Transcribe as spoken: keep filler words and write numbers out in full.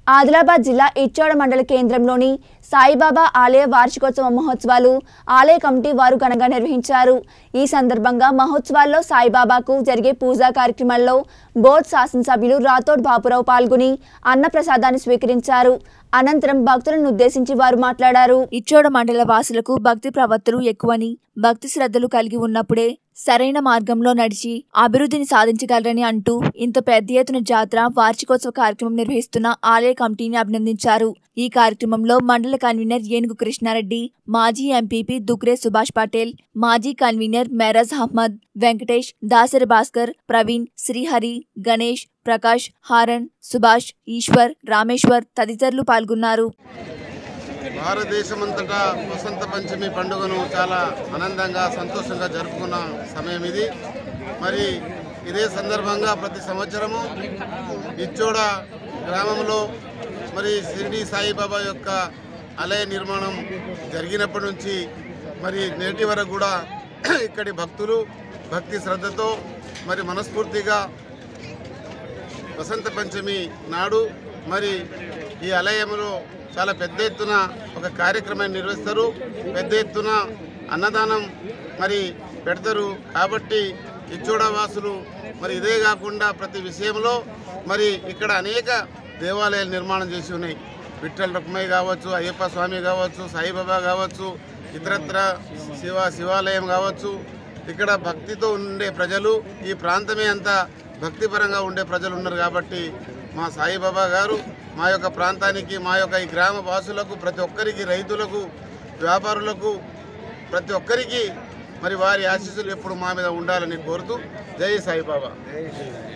ఆదిలాబాద్ జిల్లా ఇచ్చోడ మండల కేంద్రంలోని సాయిబాబా ఆలయ వార్షికోత్సవ మహోత్సవాలు ఆలయ కమిటీ వారు ఘనంగా నిర్వహించారు। ఈ సందర్భంగా మహోత్సవాల్లో సాయిబాబాకు జరిగే పూజా కార్యక్రమాల్లో బోర్డు శాసనసభ్యులు రాథోడ్ బాపురావు పాల్గొని అన్నప్రసాదాన్ని స్వీకరించారు। అనంతరం భక్తులను ఉద్దేశించి వారు మాట్లాడారు। ఇచ్చోడ మండల వాసులకు భక్తి ప్రవత్తులు ఎక్కువని భక్తి శ్రద్ధలు కలిగి ఉన్నప్పుడే సరైన మార్గంలో నడిచి అభివృద్ధిని సాధించగలరని అంటూ ఇంత పెద్ద ఎత్తున జాతర వార్షికోత్సవ కార్యక్రమం నిర్వహిస్తున్న ఆలయ కమిటీని అభినందించారు। ఈ కార్యక్రమంలో మండల కన్వీనర్ ఏనుగు కృష్ణారెడ్డి, మాజీ ఎంపీపీ దుగ్రే సుభాష్ పటేల్, మాజీ కన్వీనర్ మెరాజ్ అహ్మద్, వెంకటేష్, దాసరి భాస్కర్, ప్రవీణ్, శ్రీహరి, గణేష్, ప్రకాష్, హారన్, సుభాష్, ఈశ్వర్, రామేశ్వర్ తదితరులు పాల్గొన్నారు। భారతదేశమంతటా వసంత పంచమి పండుగను చాలా ఆనందంగా సంతోషంగా జరుపుకున్న సమయం ఇది। మరి ఇదే సందర్భంగా ప్రతి సంవత్సరము ఇచ్చోడ గ్రామంలో మరి షిరిడి సాయిబాబా యొక్క ఆలయ నిర్మాణం జరిగినప్పటి నుంచి మరి నేటి వరకు కూడా ఇక్కడి భక్తులు భక్తి శ్రద్ధతో మరి మనస్ఫూర్తిగా వసంత పంచమి నాడు మరి ఈ ఆలయంలో చాలా పెద్ద ఎత్తున ఒక కార్యక్రమాన్ని నిర్వహిస్తారు, పెద్ద ఎత్తున అన్నదానం మరి పెడతారు। కాబట్టి ఇచ్చోడ వాసులు మరి ఇదే కాకుండా ప్రతి విషయంలో మరి ఇక్కడ అనేక దేవాలయాలు నిర్మాణం చేసి ఉన్నాయి। విఠల్ రుక్మయ్య కావచ్చు, అయ్యప్ప స్వామి కావచ్చు, సాయిబాబా కావచ్చు, ఇతరత్ర శివ శివాలయం కావచ్చు, ఇక్కడ భక్తితో ఉండే ప్రజలు ఈ ప్రాంతమే అంతా భక్తిపరంగా ఉండే ప్రజలు ఉన్నారు। కాబట్టి మా సాయిబాబా గారు మా యొక్క ప్రాంతానికి మా యొక్క ఈ గ్రామ వాసులకు ప్రతి ఒక్కరికి రైతులకు వ్యాపారులకు ప్రతి ఒక్కరికి మరి వారి ఆశీస్సులు ఎప్పుడు మా మీద ఉండాలని కోరుతూ జై సాయిబాబా।